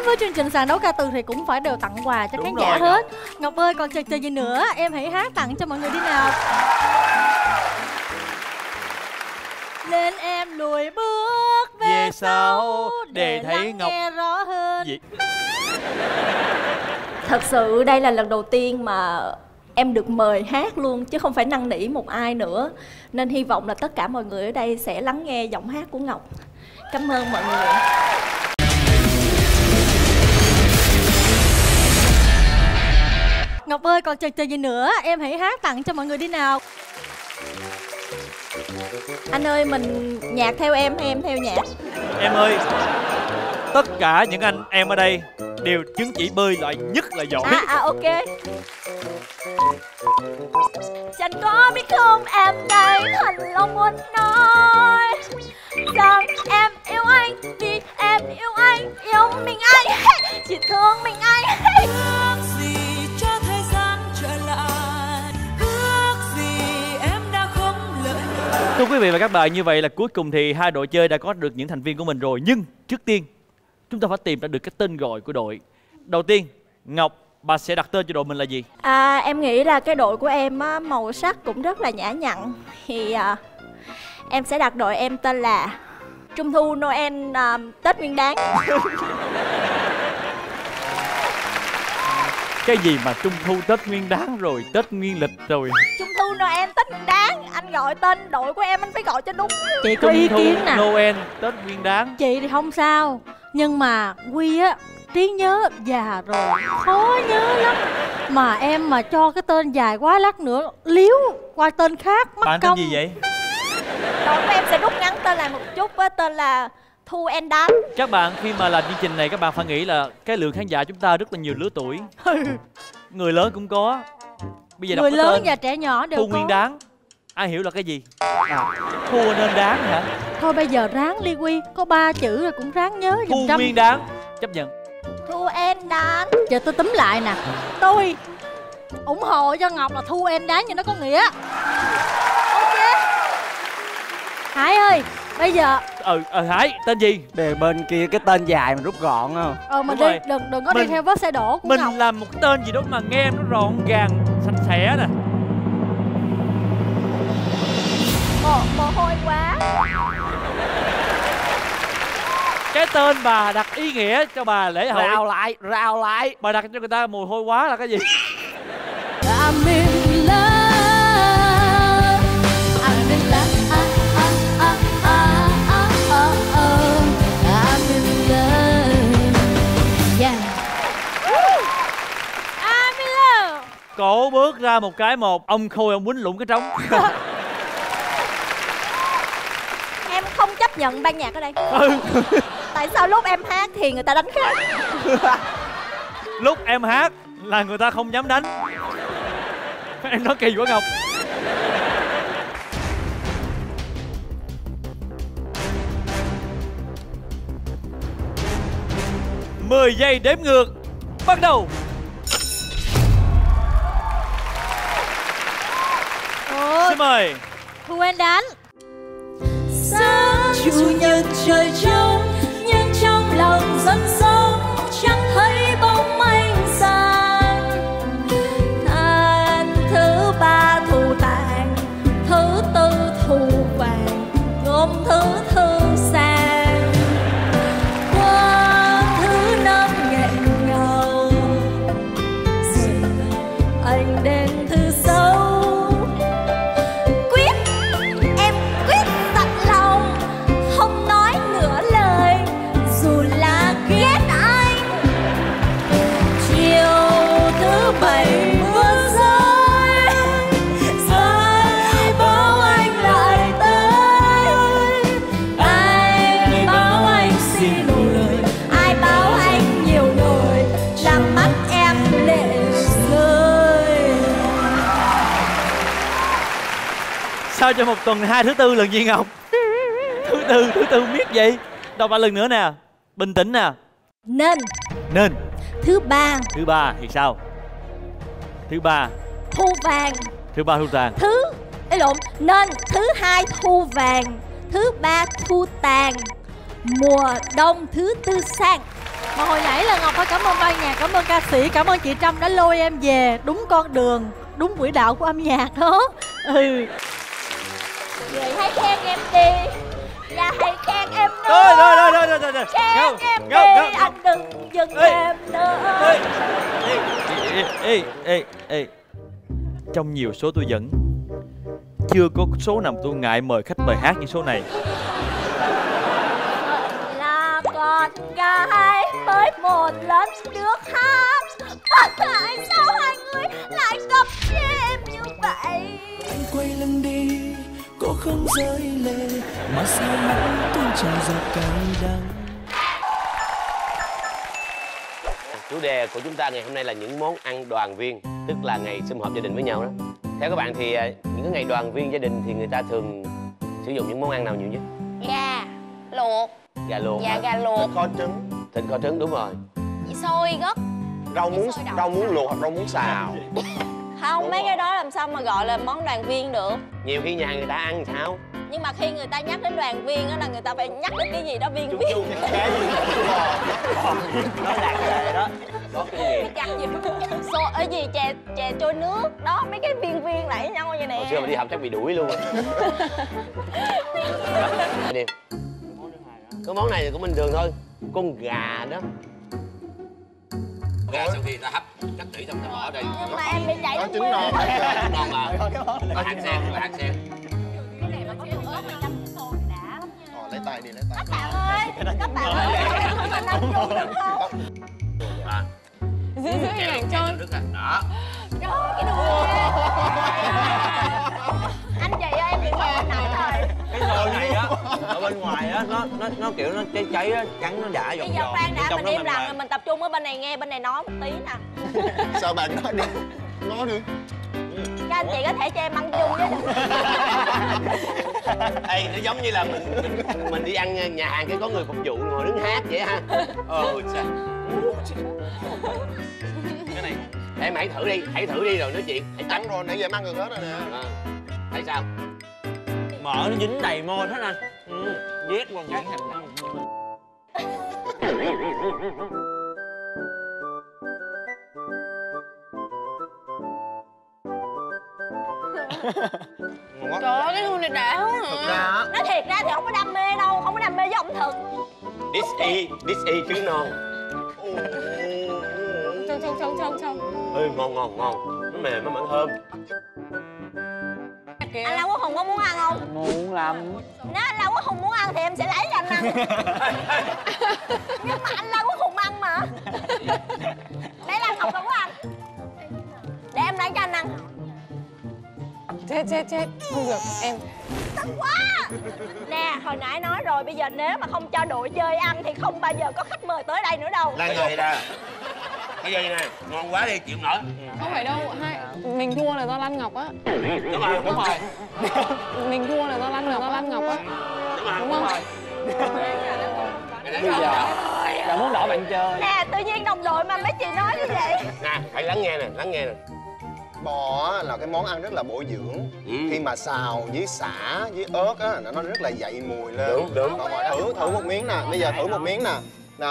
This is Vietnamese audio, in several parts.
với chương trình sàn đấu ca từ thì cũng phải đều tặng quà cho khán giả hết. Ngọc ơi, còn chờ gì nữa, em hãy hát tặng cho mọi người đi nào. Nên em lùi bước về sau để thấy Ngọc nghe rõ hơn. Thật sự đây là lần đầu tiên mà em được mời hát luôn, chứ không phải năn nỉ một ai nữa. Nên hy vọng là tất cả mọi người ở đây sẽ lắng nghe giọng hát của Ngọc. Cảm ơn mọi người. Ngọc ơi, còn chờ gì nữa, em hãy hát tặng cho mọi người đi nào. Anh ơi, mình nhạc theo em hay em theo nhạc? Em ơi, tất cả những anh em ở đây đều chứng chỉ bơi loại nhất là giỏi. Ok. Chẳng có biết không, em đây thật lòng muốn nói rằng em yêu anh vì em yêu anh, yêu mình anh, chỉ thương mình anh. Ước gì cho thời gian trở lại, ước gì em đã không lỡ. Thưa quý vị và các bạn, như vậy là cuối cùng thì hai đội chơi đã có được những thành viên của mình rồi. Nhưng trước tiên chúng ta phải tìm ra được cái tên gọi của đội. Đầu tiên, Ngọc, bà sẽ đặt tên cho đội mình là gì? Em nghĩ là cái đội của em á, màu sắc cũng rất là nhã nhặn. Thì em sẽ đặt đội em tên là Trung thu Noel Tết Nguyên Đán. Cái gì mà Trung thu Tết Nguyên Đán rồi, Tết Nguyên Lịch rồi. Trung thu Noel Tết Nguyên Đán, anh gọi tên đội của em anh phải gọi cho đúng. Chị có ý kiến nè. Noel Tết Nguyên Đán. Chị thì không sao, nhưng mà Quy á, trí nhớ già rồi, khó nhớ lắm. Mà em mà cho cái tên dài quá lát nữa liếu qua tên khác mất bạn công. Bạn tên gì vậy? Đội của em sẽ rút ngắn tên lại một chút á, tên là Thu and Đán. Các bạn khi mà làm chương trình này các bạn phải nghĩ là cái lượng khán giả chúng ta rất là nhiều lứa tuổi. Người lớn cũng có. Bây giờ người đọc lớn tên và trẻ nhỏ đều Thu có. Nguyên Đán. Ai hiểu là cái gì? Thua nên đáng hả? Thôi bây giờ ráng đi Quy, có 3 chữ rồi cũng ráng nhớ giùm Thu Trâm. Nguyên Đán. Chấp nhận. Thu and Đán. Giờ tôi túm lại nè. Tôi ủng hộ cho Ngọc là Thu and Đán, như nó có nghĩa. Ok. Hải ơi, bây giờ Hải, tên gì? Để bên kia cái tên dài mà rút gọn không? mình đi, đừng có đi theo vết xe đổ của mình Ngọc. Mình làm một cái tên gì đó mà nghe nó gọn gàng, sạch sẽ nè. Mồ hôi quá. Cái tên bà đặt ý nghĩa cho bà lễ hội. Rao lại. Bà đặt cho người ta mồ hôi quá là cái gì? I'm in love. I'm in love. I'm in love. Yeah. I'm in love. Cổ bước ra một cái một, ông Khôi ông quýnh lụng cái trống. Em không chấp nhận ban nhạc ở đây. Tại sao lúc em hát thì người ta đánh khác? Lúc em hát là người ta không dám đánh. Em nói kỳ quá Ngọc. Mười giây đếm ngược bắt đầu. Xin mời Thu and Đán. Sáng chủ nhật trời trong, nhưng trong lòng rất sống chẳng thấy bóng anh sang. Than thứ ba thu tàn, thứ tư thu vàng, gom thứ sang. Qua thứ năm nghẹn ngào, rồi anh đến thứ sáu. Em quyết tận lòng, không nói nửa lời, dù là ghét anh. Chiều thứ bảy mưa rơi, rơi báo anh lại tới. Ai báo anh xin lỗi, Ai báo anh nhiều lời, làm mắt em lệ rơi. sao cho một tuần 2 thứ tư lần gì Ngọc? Thứ tư biết gì? Đọc lại lần nữa nè. Bình tĩnh nè. Nên Thứ ba thì sao? Thứ ba thu vàng. thu tàn. Nên thứ hai thu vàng, thứ ba thu tàn, mùa đông thứ tư sang. Mà hồi nãy là Ngọc phải cảm ơn ban nhạc, cảm ơn ca sĩ, cảm ơn chị Trâm đã lôi em về đúng con đường, đúng quỹ đạo của âm nhạc đó. Ừ. Vậy hãy khen em đi, và hãy khen em nữa. Thôi. Khen em đi, anh đừng dừng em nữa. Ê. Trong nhiều số tôi dẫn, chưa có số nào tôi ngại mời khách mời hát những số này. Là con gái mới một lần được hát, mà tại sao hai người lại cặp em như vậy? Anh quay lưng đi, cô không rơi lệ, mà sao mắt tôi tràn giọt cay đắng. Chủ đề của chúng ta ngày hôm nay là những món ăn đoàn viên, tức là ngày sum họp gia đình với nhau đó. Theo các bạn thì những cái ngày đoàn viên gia đình thì người ta thường sử dụng những món ăn nào nhiều nhất? Gà luộc. Gà luộc. Dạ, gà luộc. Thịt kho trứng. Thịt kho trứng, đúng rồi. Xôi gấc. Rau muống luộc hoặc rau muống xào. Không, mấy cái đó làm sao mà gọi là món đoàn viên được. Nhiều khi nhà người ta ăn sao? Nhưng mà khi người ta nhắc đến đoàn viên á là người ta phải nhắc đến cái gì đó viên. Nó lạc đề đó. Có kinh nghiệm. Chặt gì? Ở gì chè trôi nước đó, mấy cái viên lại với nhau vậy nè. Hồi xưa mà đi học chắc bị đuổi luôn. Có món này thì cũng bình thường thôi. Con gà đó. Gà sau khi ta hấp cắt tỉ xong ta bỏ đây. Nhưng mà em bị chảy nước trứng non. Trứng non mà. Có hạt sen. Cái này mà có ớt mà chấm sôi đã lắm nha. Lấy tay đi, lấy tay. Các bạn ơi, mình ăn chung được không? Dưới hình ảnh trơn. Đó. Trời ơi, cái đồ anh chị ơi, em bị mệt nãy rồi. Cái nồi này á, ở bên ngoài á, nó kiểu nó cháy á, trắng nó đã giòn Bây giờ giòn. Phan đã, mình im lặng rồi mình tập trung ở bên này nghe bên này nói một tí nè. Sao bạn nói đi, nói đi. Các anh chị có thể cho em ăn chung với được. Ê, nó giống như là mình đi ăn nhà hàng cái có người phục vụ ngồi đứng hát vậy ha. Sao? Cái này em hãy thử đi rồi nói chuyện. Trắng rồi, nãy giờ em ăn được hết rồi nè. Thấy sao? Mỡ nó dính đầy môi hết anh. Vét qua nhãn hành. Trời ơi, cái hương này đã quá à. Nói thiệt ra thì không có đam mê đâu, không có đam mê với ẩm thực. This y trứng non. Trông. Ê, ngon. Nó mềm, nó mặn thơm. Anh Lâm Quốc Hùng có muốn ăn không? Muốn lắm. Nếu anh Lâm Quốc Hùng muốn ăn thì em sẽ lấy cho anh ăn. Nhưng mà anh Lâm Quốc Hùng ăn mà. Đây là Ngọc đâu có ăn. Để em lấy cho anh ăn. Chết. Không được, em. Tức quá. Nè, hồi nãy nói rồi, bây giờ nếu mà không cho đội chơi ăn thì không bao giờ có khách mời tới đây nữa đâu. Lan ngồi ra. Bây giờ nè, ngon quá đi, chịu nổi. Không phải đâu, mình thua là do Lan Ngọc á. Đúng rồi. Mình thua là do Lan Ngọc á. Đúng không? Bây giờ Là muốn đỡ bạn chơi. Nè, tự nhiên đồng đội mà mấy chị nói như vậy. nè, hãy lắng nghe nè. Bò á, là cái món ăn rất là bổ dưỡng. Khi mà xào với sả với ớt á, nó rất là dậy mùi lên. Đúng. Thử một miếng nè, bây giờ thử một miếng nè. Nè.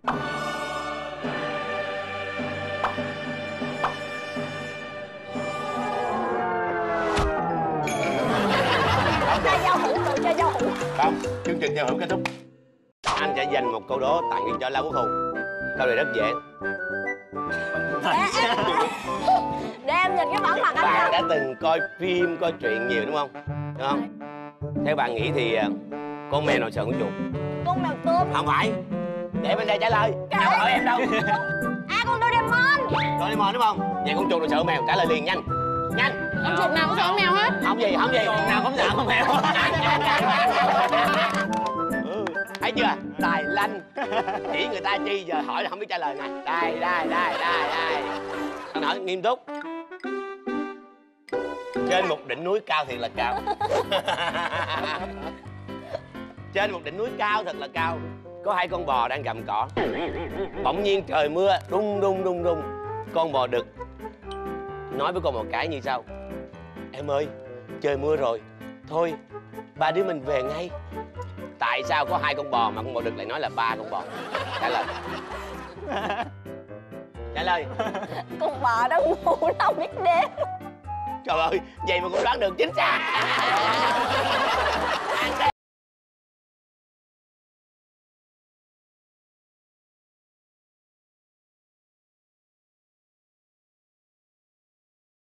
Chơi rau hũ, đội chơi rau hũ. Không, chương trình giao hữu kết thúc. Anh sẽ dành một câu đố tặng cho Lan Quốc Hùng. Câu này rất dễ. Để em nhìn cái bản mặt anh Bạn không? đã từng coi phim, coi truyện nhiều đúng không? Đúng không? Theo bạn nghĩ thì con mèo nào sợ con chuột? Con mèo tôm. Không phải. Để bên đây trả lời. Đâu hỏi em đâu. À, con Doraemon. Doraemon đúng không? Vậy con chuột nào sợ mèo? Trả lời liền nhanh. Nhanh. Con chuột nào cũng sợ mèo hết. Không gì. Con nào cũng sợ con mèo. Thấy chưa? Tài lanh. Chỉ người ta chi giờ hỏi là không biết trả lời nè. Đây. Anh hỏi nghiêm túc. Trên một đỉnh núi cao thiệt là cao. Trên một đỉnh núi cao thật là cao, có hai con bò đang gặm cỏ. Bỗng nhiên trời mưa, đung. Con bò đực nói với con bò cái như sau: em ơi, trời mưa rồi, thôi ba đứa mình về ngay. Tại sao có hai con bò mà con bò đực lại nói là ba con bò? Trả lời. Trả lời. Con bò đó ngu nó không biết đếm. Trời ơi, vậy mà cũng đoán được chính xác.